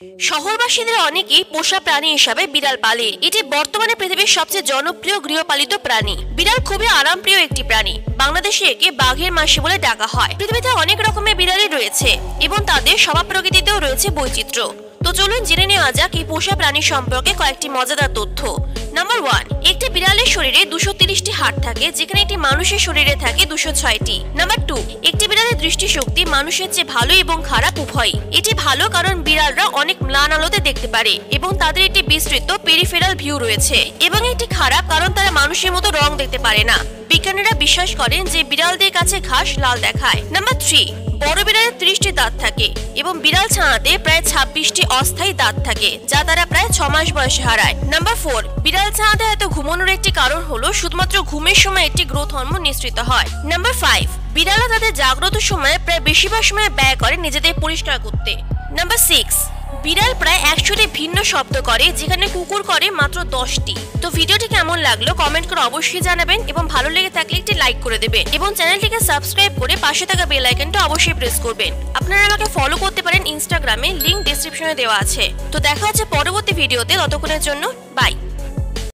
শহরবাসীদের অনেকেই পোষা প্রাণী হিসাবে বিড়াল পালে। এটি বর্তমানে পৃথিবীর সবচেয়ে জনপ্রিয় গৃহপালিত প্রাণী। বিড়াল খুবই আরামপ্রিয় একটি প্রাণী। বাংলাদেশে একে বাঘের মাসি বলে ডাকা হয়। পৃথিবীতে অনেক রকমের বিড়ালই রয়েছে এবং তাদের স্বভাব প্রকৃতিতেও রয়েছে বৈচিত্র্য। তো চলুন জেনে নেওয়া যাক এই পোষা প্রাণী সম্পর্কে কয়েকটি মজাদার তথ্য। নাম্বার 1, একটি বিড়ালের শরীরে 230টি হাড় থাকে, যেখানে একটি মানুষের শরীরে থাকে 206টি। নাম্বার 2, একটি বিড়ালের দৃষ্টিশক্তি মানুষের চেয়ে ভালো এবং খারাপ উভয়ই। এটি ভালো কারণ বিড়ালরা অনেক ম্লান আলোতে দেখতে পারে এবং তাদের একটি বিস্তৃত পেরিফেরাল ভিউ রয়েছে, এবং এটি খারাপ কারণ তারা মানুষের মতো রং দেখতে পারে না। বিজ্ঞানীরা বিশ্বাস করেন যে বিড়ালদের কাছে ঘাস লাল দেখায়। নাম্বার 3, বড় বিড়ালের 30টি দাঁত থাকে এবং বিড়াল ছানাতে প্রায় 26টি অস্থায়ী দাঁত থাকে, যা তারা প্রায় 6 মাস বয়সে হারায়। নাম্বার 4, বিড়াল ছানাতে এত ঘুমানোর একটি কারণ হলো শুধুমাত্র ঘুমের সময় একটি গ্রোথ হরমোন নিঃসৃত হয়। নাম্বার 5, বিড়ালরা তাদের জাগ্রত সময়ে প্রায় বেশিরভাগ সময় ব্যয় করে নিজেদের পরিষ্কার করতে। নাম্বার 6, বিড়াল প্রায় 100টি ভিন্ন শব্দ করে, যেখানে কুকুর করে মাত্র 10টি। তো ভিডিওটি কেমন লাগলো কমেন্ট করে অবশ্যই জানাবেন, এবং ভালো লেগে থাকলে একটি লাইক করে দেবেন এবং চ্যানেলটিকে সাবস্ক্রাইব করে পাশে থাকা বেল আইকনটা অবশ্যই প্রেস করবেন। আপনারা আমাকে ফলো করতে পারেন ইনস্টাগ্রামে, লিংক ডেসক্রিপশনে দেওয়া আছে। তো দেখা হচ্ছে পরবর্তী ভিডিওতে, ততক্ষণের জন্য বাই।